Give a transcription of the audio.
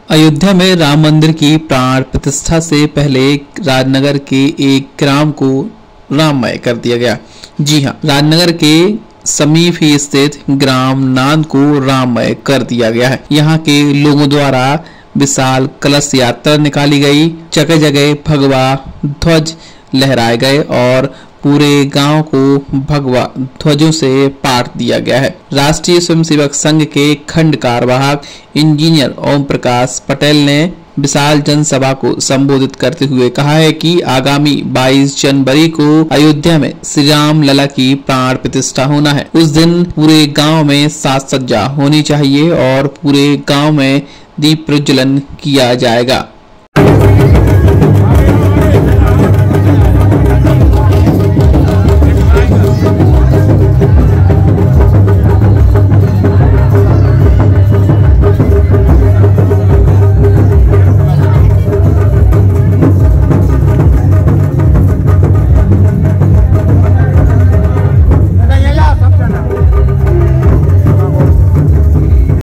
अयोध्या में राम मंदिर की प्राण प्रतिष्ठा से पहले राजनगर के एक ग्राम को राममय कर दिया गया। जी हां, राजनगर के समीप ही स्थित ग्राम नांद को राममय कर दिया गया है। यहाँ के लोगों द्वारा विशाल कलश यात्रा निकाली गई, जगह जगह भगवा ध्वज लहराए गए और पूरे गांव को भगवा ध्वजों से पाट दिया गया है। राष्ट्रीय स्वयंसेवक संघ के खंड कार्यवाहक इंजीनियर ओम प्रकाश पटेल ने विशाल जनसभा को संबोधित करते हुए कहा है कि आगामी 22 जनवरी को अयोध्या में श्री राम लला की प्राण प्रतिष्ठा होना है। उस दिन पूरे गांव में साज सज्जा होनी चाहिए और पूरे गांव में दीप प्रज्वलन किया जाएगा।